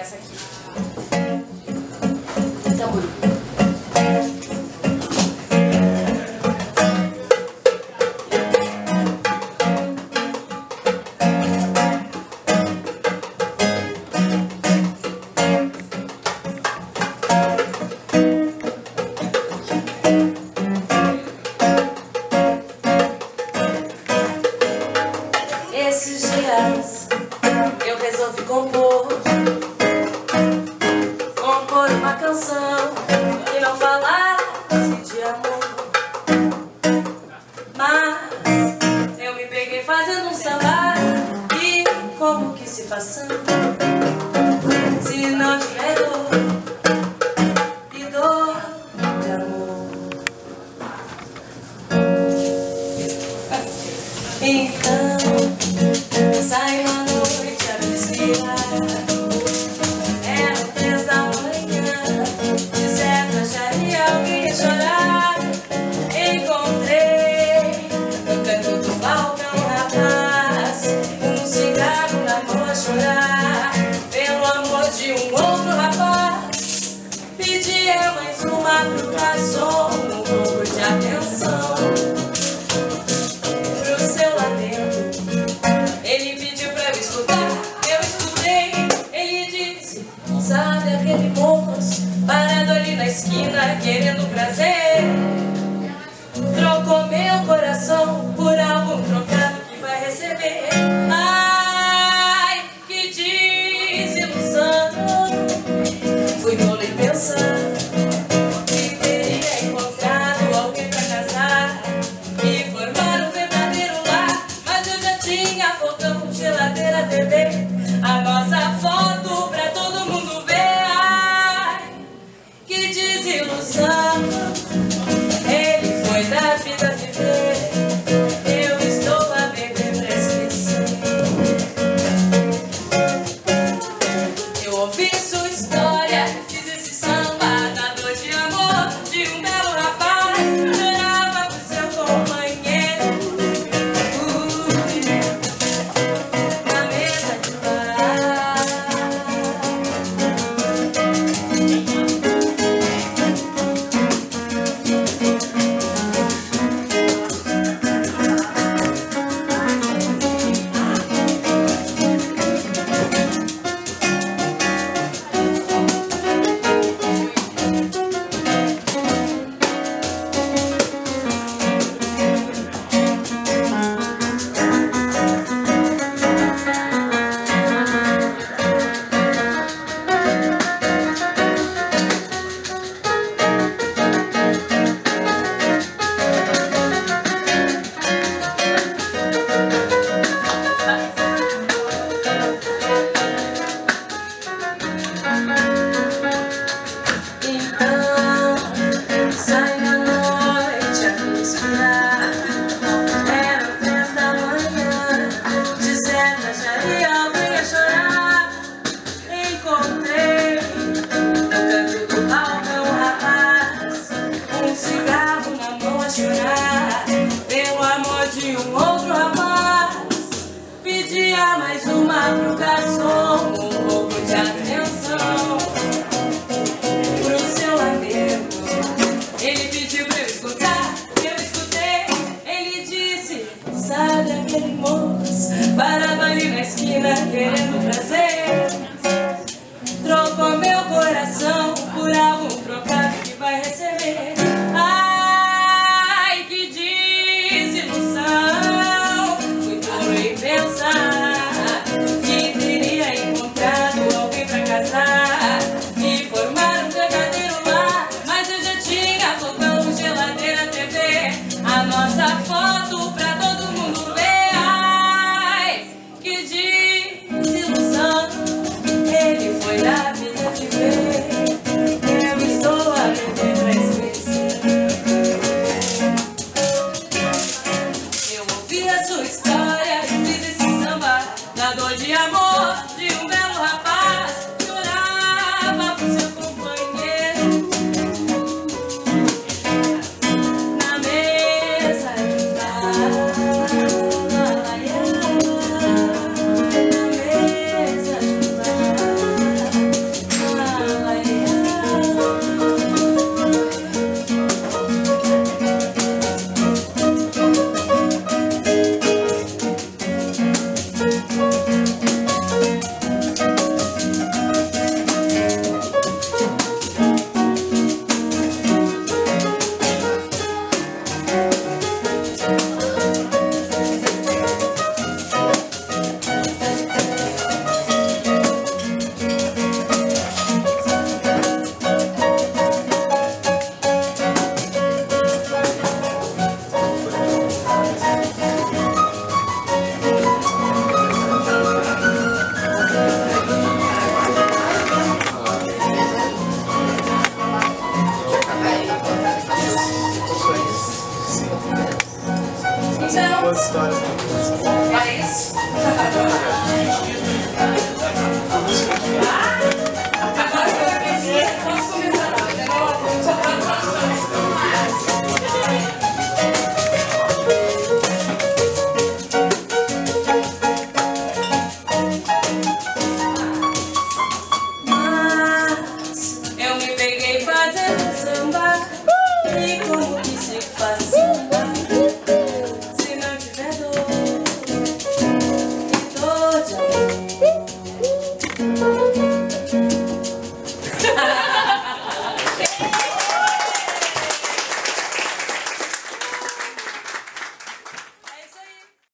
essa aqui. Então, esses dias eu resolvi compor uma canção que não falasse de amor, mas eu me peguei fazendo um samba. E como que se faz samba se não tiver dor e dor de amor? Então sai uma noite a desfiar, eram 3 da manhã, de certo acharia alguém ia chorar. Encontrei no canto do balcão um rapaz, um cigarro na mão a chorar, pelo amor de um outro rapaz. Pedia mais uma pro garçom, um pouco de atenção pro seu lamento. Ele pediu pra eu escutar, eu escutei. Música